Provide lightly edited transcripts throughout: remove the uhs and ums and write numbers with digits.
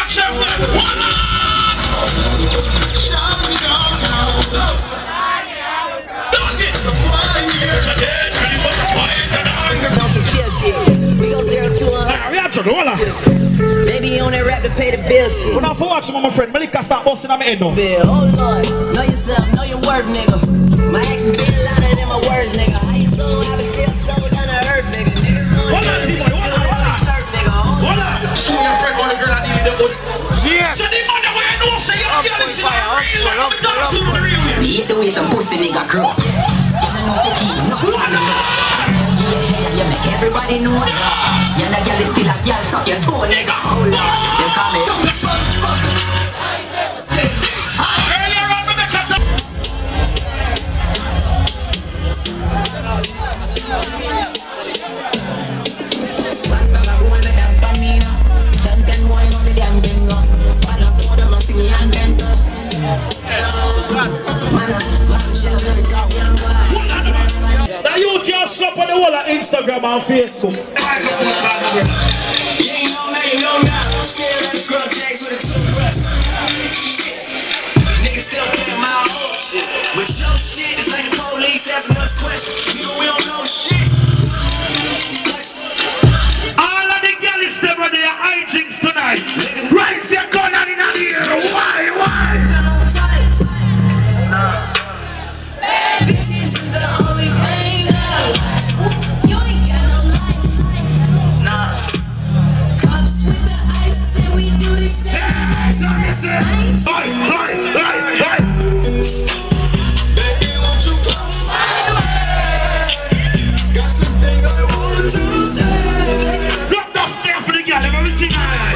Baby, you on that rap to pay the bill shit. When I for watching my friend, Malika start busting on my head now. Bill, oh Lord, know yourself, know your worth, nigga. My actions been louder than my words, nigga. How you so I been still so down to earth, nigga. Hold on, T-boy, hold on. Hold on. Show your friend on the girl that needed the hood. Yeah. So the man that way I know say you're the other side. Me hate the way some pussy nigga grow. You know for keep you make everybody know it. You're not girl, still a girl, suck your toe, nigga. Hold on, you call me. Now you just slap on the wall on Instagram and Facebook. Niggas still playing my old shit. But your shit is like the police asking us questions. We don't know shit. All of the girls them are their hijinks tonight. Rise your gun and in the air. Why? Bitches is the only thing now. You ain't got no life. Nah. Cups with the ice and we do the same. Baby, won't you come my way? Got something I want to say. Look, that's there for the girl. Everything I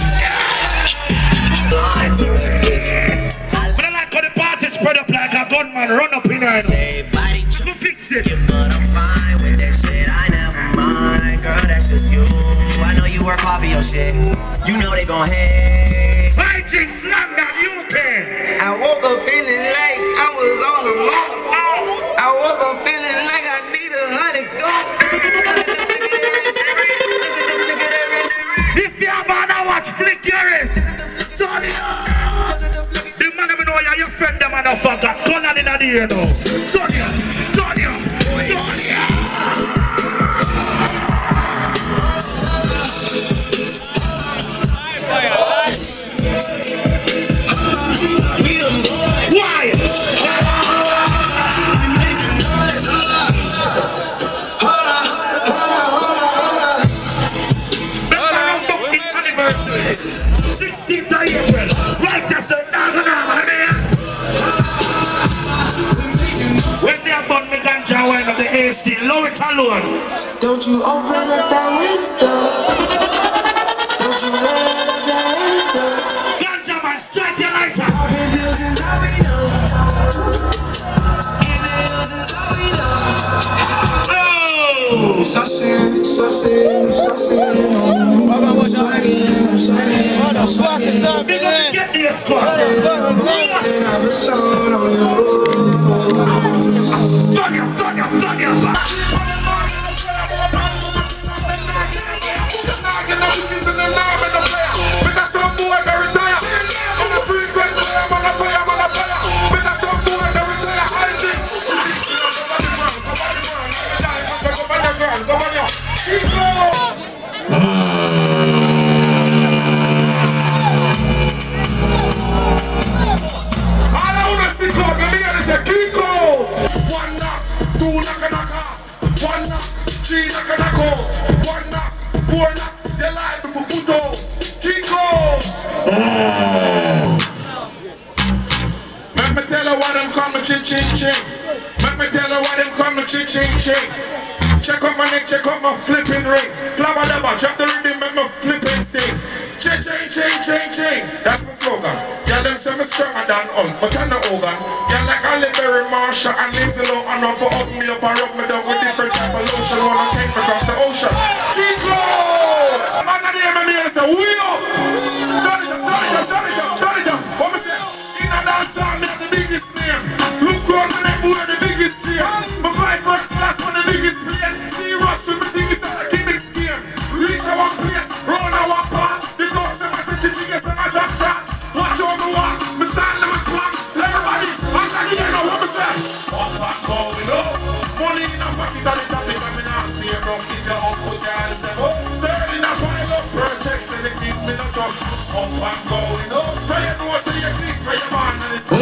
But I like how the party spread up like a gunman run up in there. Say body Go fix it. but I'm fine with that shit. I never mind, girl. That's just you. I know you work hard for your shit. You know they gon' hate. Hijinks, London, UK. I woke up feeling like I was on the moon. I woke up feeling like I need 100 gold. If you have an watch, flick your wrist. Turn it up. The man even know you're your friend, the motherfucker. Gun on in the ear now. Turn it up. Turn it up. Turn it up. Why? Anniversary 16th of April. Right just a when they are born me ganja wine of the AC, low it alone. Don't you open up that window. Don't you let up that window. Ganja man, strike your lighter. In the hills is how we know. In the hills is how we know. Oh! Saucy, saucy, saucy. Big up, get the squad. Turn your back. Let me tell her why them call me ching ching ching. Let me tell her why them call me ching ching ching. Check out my neck, check out my flipping ring. Flabba dabba, drop the rhythm, make me flipping sing. Ching ching ching ching ching. That's my slogan. Y'all them say me stronger than Hulk, but I'm not organ. Y'all like Halle Berry, Marsha and Lindsay Lohan run for up me up and rub me down with different type of lotion. Wanna take me across the ocean. Keep close. Man, I hear me and say, we up. Turn it up. What me say? In a dance song, me have the biggest name. Look around my neck, who are the biggest cheers. My fly first class on the biggest plane. See Russ with me think it's not a King's game. Reach our place, round our path. The dogs and my teaching is Up and going up. So you know what you think for your man.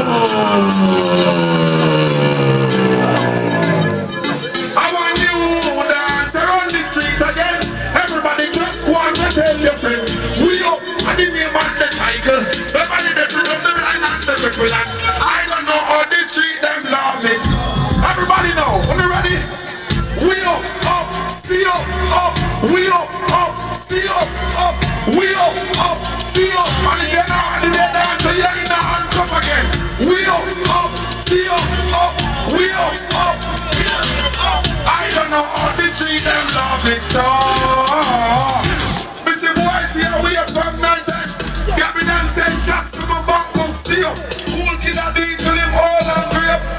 I want you to dance around the street again. Everybody just want to tell your friends. We up and the name and the title. Everybody that from the line and the people. I don't know how the street them love this. Everybody know. Are you ready? We up, stay up, we up, stay up, we up, stay up. And if you're not, so you're in the hands up again. We up, stay up, we up, I don't know how the three them love it so. Mr. Boys here, we up from 90s. Got me done 10 shots to my back, stay up. Cool kid I need to live all and free up.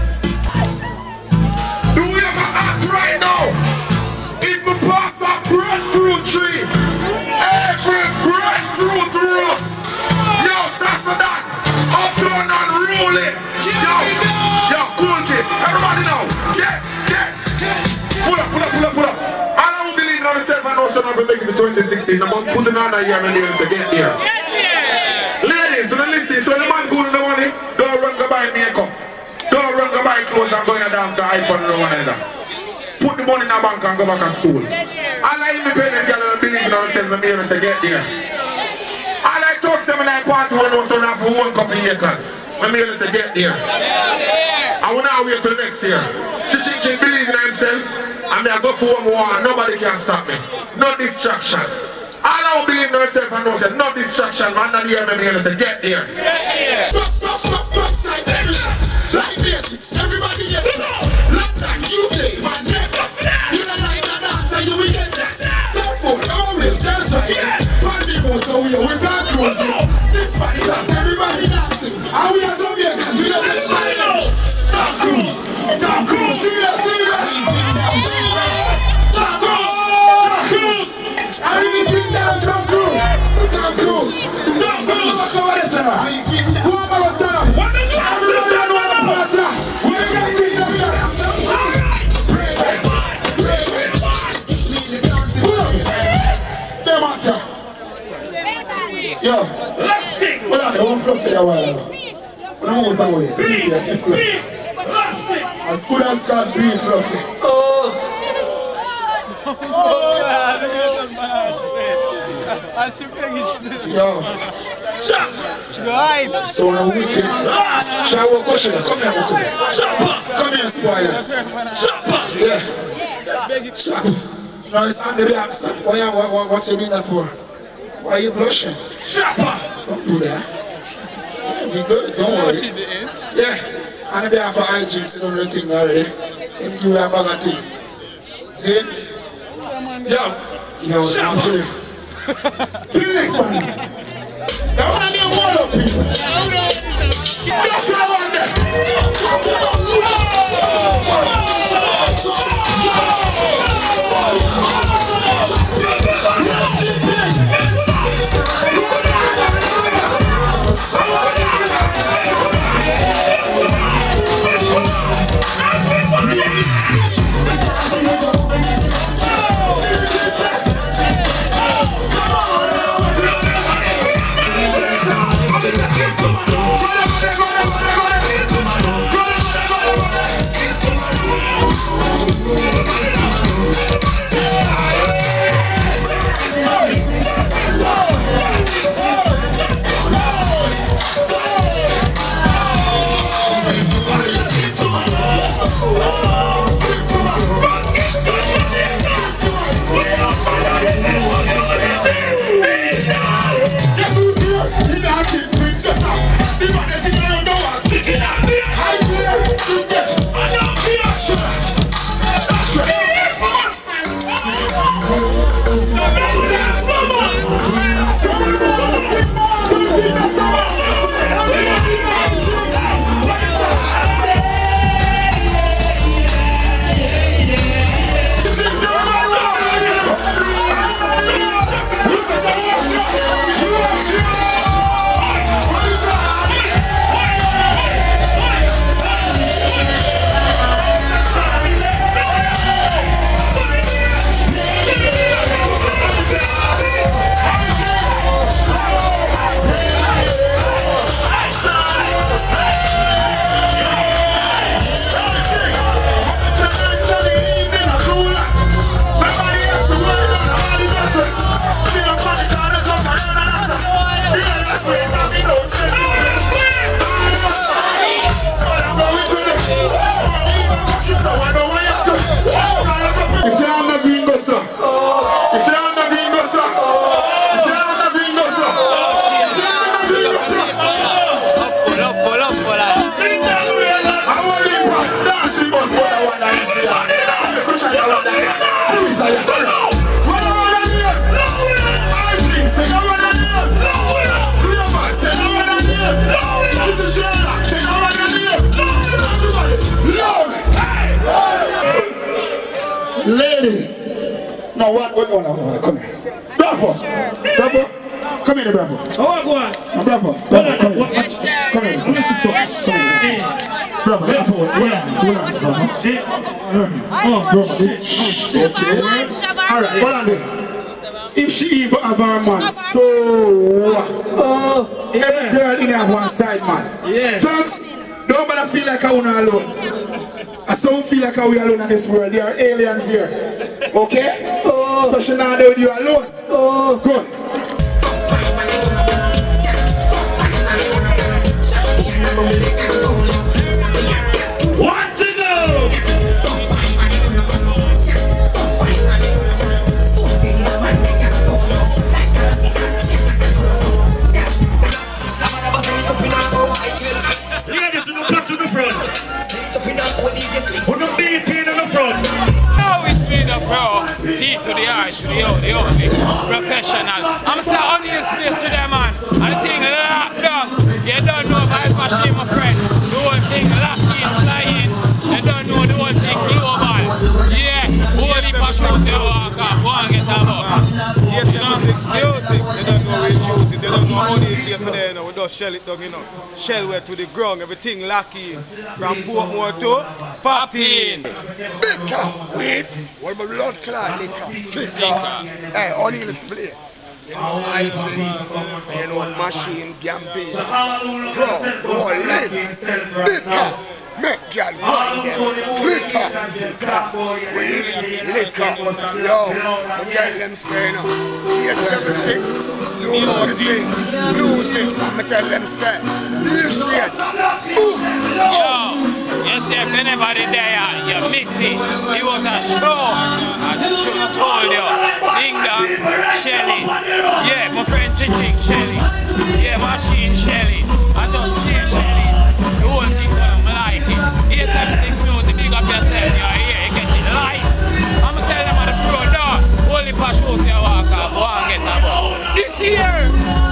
Right now, if we pass a breadfruit tree, every breadfruit roast, yo, Sassadan, uptown and roll it, yo, cool kid, everybody know, pull up, I don't believe in myself and also not making the 2016, I'm putting on a year and years to get here. Ladies, so listen, so the man good in the money, don't run go buy makeup, don't run go buy clothes and go in a dance to hype on the one another. Put the money in the bank and go back to school. I like independent girl and believe in herself and me and say get there. I like talk 7 9 party one also now for 1 couple of acres. When me and say get there. I will now wait till next year. Ching believe in himself and me I go for 1 more and nobody can stop me. No distraction. I don't believe in herself and no say no distraction man and hear me and say get there. Like Matrix, everybody get it. London, UK, man, get it. You don't like the dancer, you will get that. Surfboard, always, that's right. Pandy motor, we can't close it. This party up, everybody dancing. And we are Jamaicans, we are just like Tom Cruise, see that. Tom Cruise. I really think that Tom Cruise. What's over there, Sarah? Who am I, Sarah? Yo, what are they? One fluffy there, one. What am I going to do? See, as good as God being fluffy. Yo, so on a weekend, shall we go? Come here, come here, spoilers. Yeah, stop. No, it's on the back. Stop. What's you doing that for? Why are you blushing? Don't do that. Be good, don't worry. Yeah, and they have for hygiene, so don't think already. Them give you a bag of things. See? Yo, I'm kidding. Please, man. Now, I need one of people. That's what I want there. what? No, come here. Bravo! Bravo! Come here, Bravo. Oh, go on. No, Bravo. Bravo, come here. Come here. Come here. Bravo, Bravo. Alright, hold on there. If she even have her man, so what? Every girl in have one side man. Yeah. Thugs, nobody feel like I want alone. I don't feel like we alone in this world. There are aliens here. Okay? So she not do with you alone. Good. One to go! Ladies, you put to the front. Put the beat in the front. Now it's me the pro, D to the I to the O, the only professional. I'm saying on this place with them man, and the thing locked down. You don't know about his machine, my friend. The whole thing locked in, flying. You don't know the whole thing global. Yeah, holy passion to walk up, go and get a book. Yes, you know, music. They don't know where to choose it. They don't know how they play for there, you know. We just shell it down, you know. Shell way to the ground, everything locky. From Portmore to Popping. Bitter weed. What about blood clot liquor? Slicker. Hey, only in this place. You know, Hijinks, you know, Machine, Gambia. Bro, lens. Bitter. Make y'all wine them. Glitter. Weed. Liquor. Yo, I tell them say no. 876. You know the thing. Music. I tell them say. Delicious. Yo, you see if anybody there, you miss it. It was a show. I should have told you. Ding dong, Shelly. Yeah, my friend Chiching Shelly. Yeah, Machine Shelly. I just say Shelly. The whole thing I like it. 876 music, big up yourself. You're here, you get it live. I'm telling them on the pro door. Only for shows you walk up, go and get about. This year.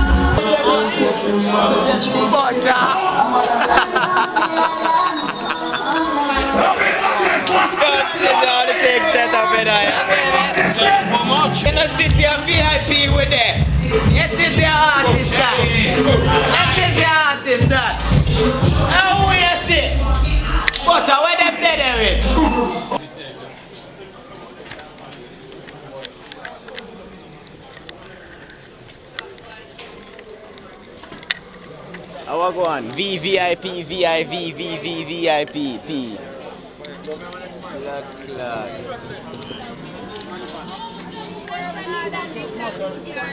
You know, sit here VIP with them. Yes, this is your artist that. Yes, this is your artist that. How you see? But where them better with? I walk on VVIP, VIP, P. Blood clot.